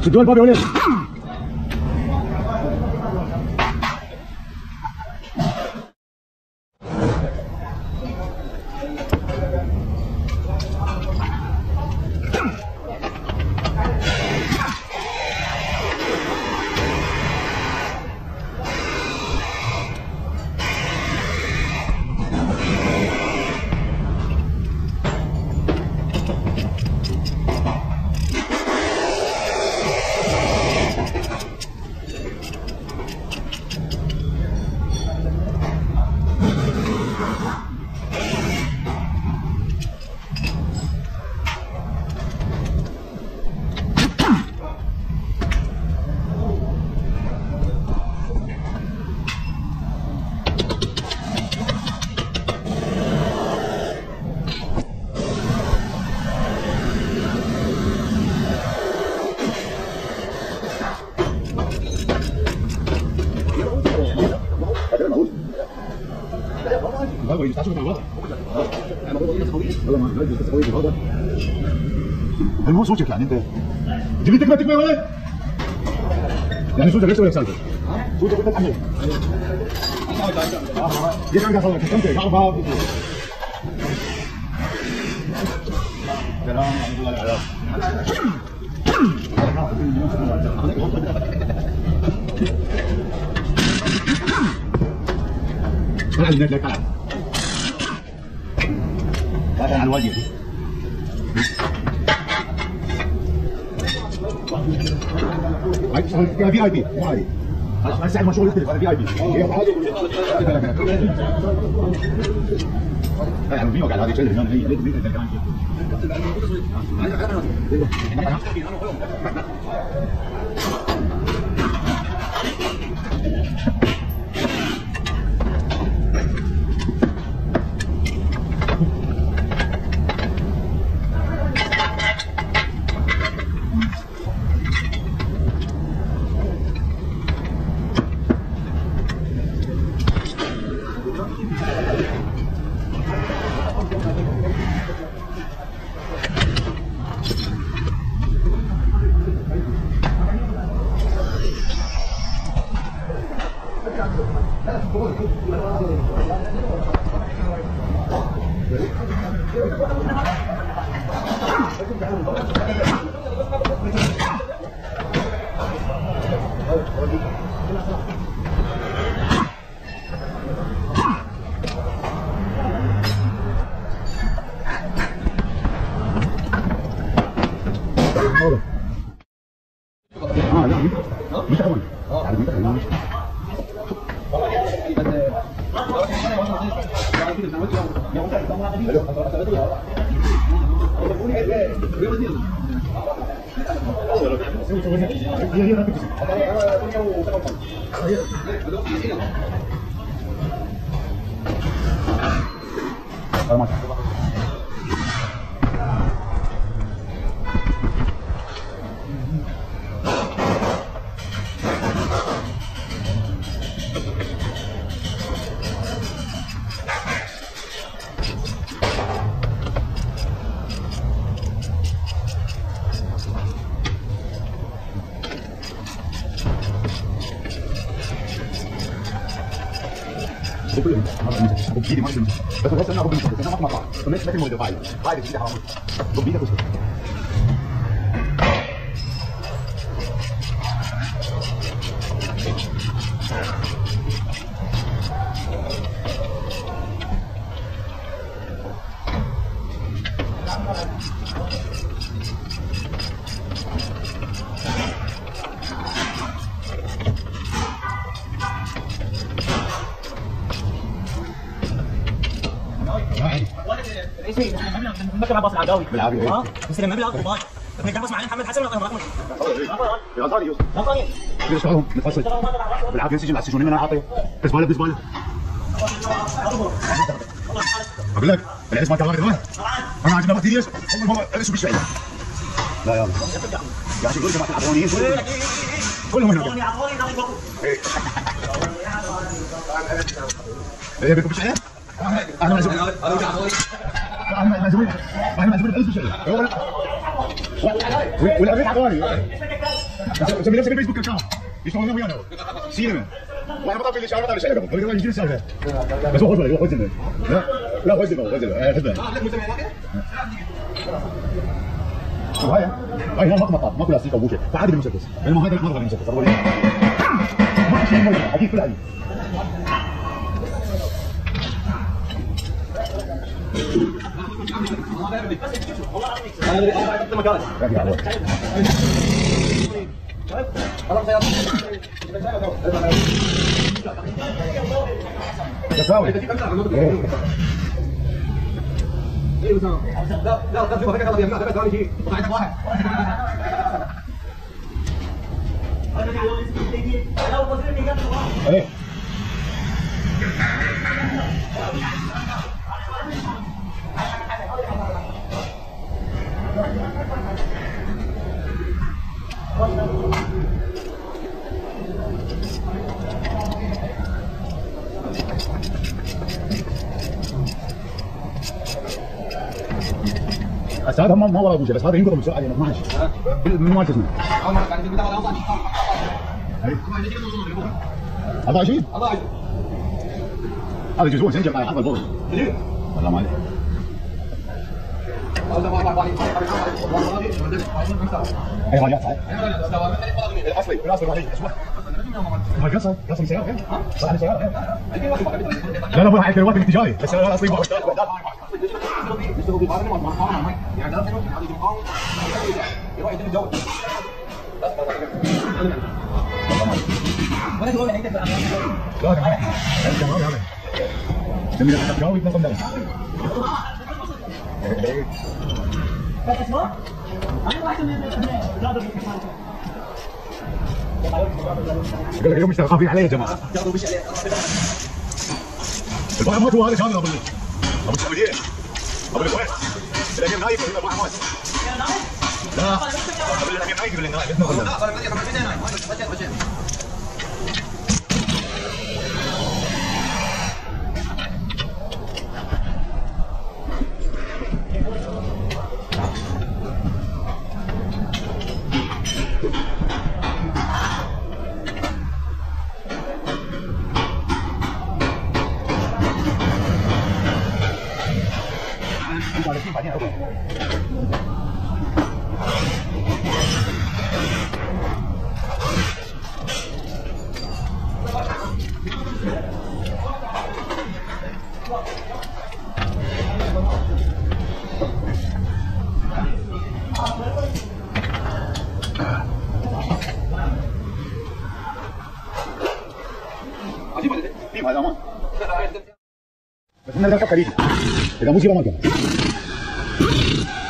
شدوا الباب يا ولد. مو صوتك يعني انت جيب لي تكمه يا ولد. يعني صوتك ليش ولا سالفه؟ صوتك انت تحمل. ليش عم قاعد انت تعرفها؟ سلام ورحمه الله وبركاته. انا اللي لك على هذا على الواجب. هاي في اي بي هاي ساعة ما شغل يختلف. هذا في اي بي يعني فينو قاعد هذه تشلل هنا هي بإيدي ما تمشي بس بحس انه بمشي بس انا ما اطلع فمش مثل موديل هاي بإيدي حرام بإيدك وسط المكتب عباس العقاوي بالعافيه اه بس المبلغ والله بدنا نقبض مع محمد حسن ولا رقمه غلطان يوسف غلطان ليش شغلهم متفصل بالعافيه سجن على السجون من انا عاطيه بزباله بزباله اقول لك العز ما كان واخد معه انا عاجبني وقت ليش اول مره اعرف شو بيشتغل لا يلا يا شو جماعه العطرونيين كلهم هنا ايه بكم بشعر انا معزوم انا معزوم الف بشعر ولا ابيك عطواني مسمي نفسه بالفيسبوك اكونت يشتغلون ويانا سينما وانا بطفي لي شعر ما شيء قبل قبل يجي السالفه بس هو خوش هو زلمه لا هو زلمه خذها هاي ماكو مطاط ماكو لاستيك او بوشه فعادي بالمسدس بينما هذا ما ضرب المسدس ما في شيء موجود حديد كل عادي بس هذا ما ورا ابوجه بس هذا ينقض بسرعه يعني ما من ما تسمع هذا شيء هذا جزء سنجل معي حط الفوق والله ما عليه اي راجعت صحيح الاصلي عليه اسمع ما قصر سياره صح سياره لا لا هاي كروات التجاري بس انا اصلي ما قال لك اليوم اشتغل خافين عليه يا جماعه البحر مات هذا كامل ابو السعوديه ابو الكويت الامير نايف ولا ابو حماس لا قبل الامير نايف ولا نايف هذا امان بس انه ركب خليجي اذا مو زي ما كان